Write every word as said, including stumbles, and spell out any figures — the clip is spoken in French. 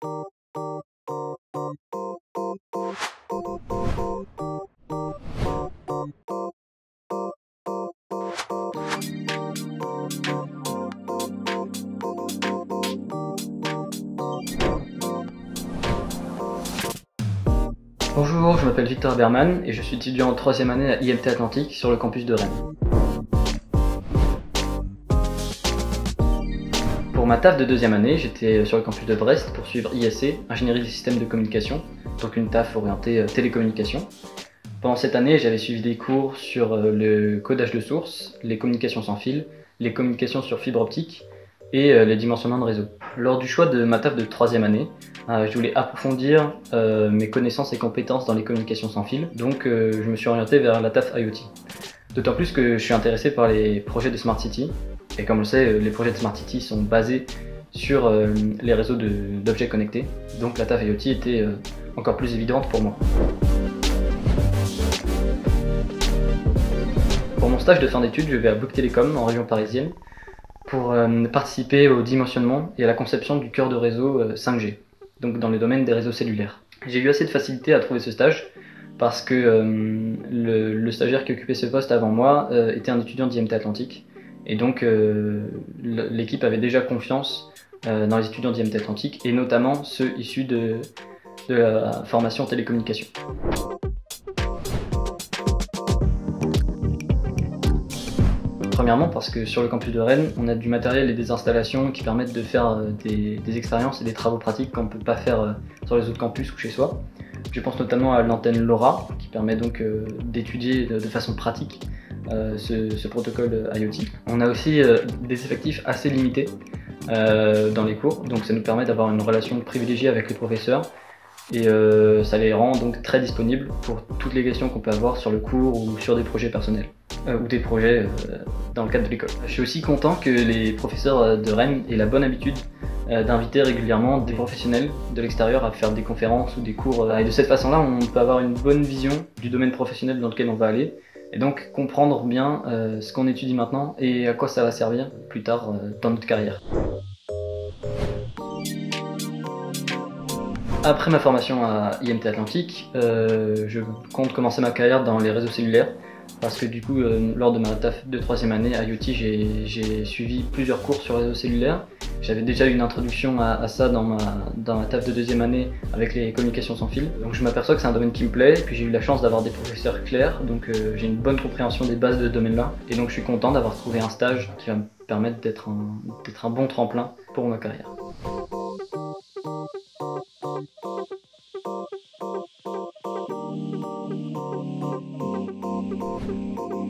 Bonjour, je m'appelle Victor Berman et je suis étudiant en troisième année à I M T Atlantique sur le campus de Rennes. Pour ma taf de deuxième année, j'étais sur le campus de Brest pour suivre I S C, Ingénierie des systèmes de communication, donc une taf orientée télécommunication. Pendant cette année, j'avais suivi des cours sur le codage de sources, les communications sans fil, les communications sur fibre optique et les dimensionnements de réseau. Lors du choix de ma taf de troisième année, euh, je voulais approfondir euh, mes connaissances et compétences dans les communications sans fil, donc euh, je me suis orienté vers la taf I O T. D'autant plus que je suis intéressé par les projets de Smart City, et comme on le sait, les projets de Smart City sont basés sur euh, les réseaux d'objets connectés, donc la taf I O T était euh, encore plus évidente pour moi. Pour mon stage de fin d'études, je vais à Bouygues Telecom en région parisienne pour euh, participer au dimensionnement et à la conception du cœur de réseau euh, cinq G, donc dans le domaine des réseaux cellulaires. J'ai eu assez de facilité à trouver ce stage parce que euh, le, le stagiaire qui occupait ce poste avant moi euh, était un étudiant d'I M T Atlantique, et donc euh, l'équipe avait déjà confiance euh, dans les étudiants d'I M T Atlantique, et notamment ceux issus de, de la formation télécommunication. Premièrement parce que sur le campus de Rennes, on a du matériel et des installations qui permettent de faire des, des expériences et des travaux pratiques qu'on ne peut pas faire sur les autres campus ou chez soi. Je pense notamment à l'antenne LoRa, qui permet donc euh, d'étudier de, de façon pratique euh, ce, ce protocole I O T. On a aussi euh, des effectifs assez limités euh, dans les cours, donc ça nous permet d'avoir une relation privilégiée avec les professeurs, et euh, ça les rend donc très disponibles pour toutes les questions qu'on peut avoir sur le cours ou sur des projets personnels, euh, ou des projets euh, dans le cadre de l'école. Je suis aussi content que les professeurs de Rennes aient la bonne habitude euh, d'inviter régulièrement des professionnels de l'extérieur à faire des conférences ou des cours, et de cette façon-là on peut avoir une bonne vision du domaine professionnel dans lequel on va aller, et donc comprendre bien euh, ce qu'on étudie maintenant et à quoi ça va servir plus tard euh, dans notre carrière. Après ma formation à I M T Atlantique, euh, je compte commencer ma carrière dans les réseaux cellulaires, parce que du coup, euh, lors de ma taf de troisième année à I O T, j'ai suivi plusieurs cours sur les réseaux cellulaires. J'avais déjà eu une introduction à, à ça dans ma, dans ma taf de deuxième année avec les communications sans fil. Donc je m'aperçois que c'est un domaine qui me plaît, et puis j'ai eu la chance d'avoir des professeurs clairs, donc euh, j'ai une bonne compréhension des bases de ce domaine-là. Et donc je suis content d'avoir trouvé un stage qui va me permettre d'être un, d'être un bon tremplin pour ma carrière. Thank you.